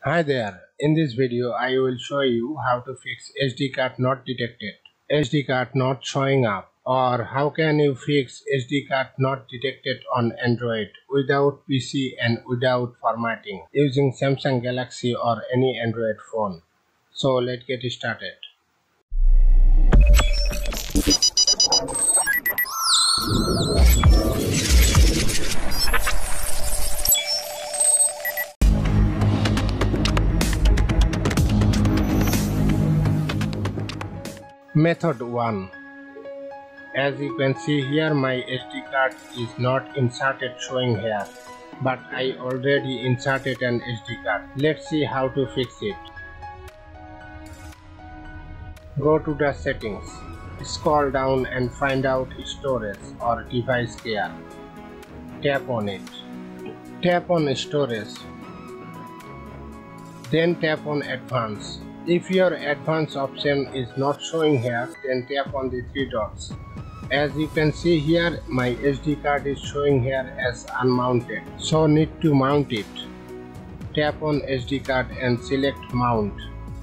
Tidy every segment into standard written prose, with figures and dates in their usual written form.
Hi there, in this video I will show you how to fix SD card not detected, SD card not showing up, or how can you fix SD card not detected on Android without PC and without formatting using Samsung Galaxy or any Android phone. So let's get started. Method 1. As you can see here, my SD card is not inserted showing here, but I already inserted an SD card. Let's see how to fix it. Go to the settings, scroll down and find out storage or device care. Tap on it. Tap on storage. Then tap on advanced. If your advanced option is not showing here, then tap on the three dots. As you can see here, my SD card is showing here as unmounted, so need to mount it. Tap on SD card and select mount.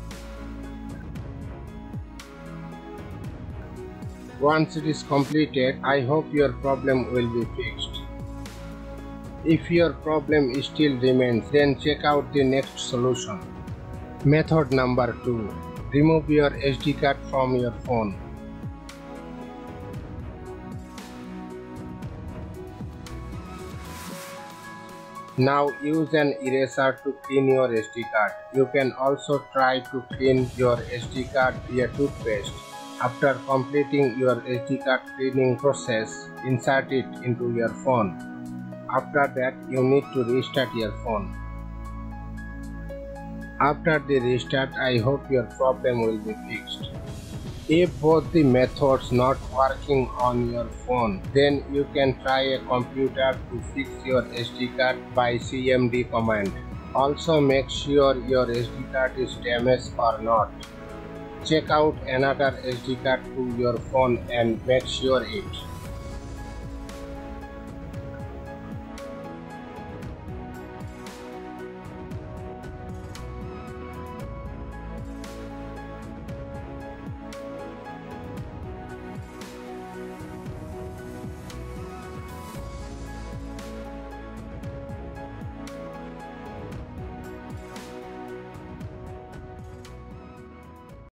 Once it is completed, I hope your problem will be fixed. If your problem still remains, then check out the next solution. Method number 2. Remove your SD card from your phone. Now use an eraser to clean your SD card. You can also try to clean your SD card via toothpaste. After completing your SD card cleaning process, insert it into your phone. After that, you need to restart your phone. After the restart, I hope your problem will be fixed. If both the methods not working on your phone, then you can try a computer to fix your SD card by CMD command. Also make sure your SD card is damaged or not. Check out another SD card to your phone and make sure it.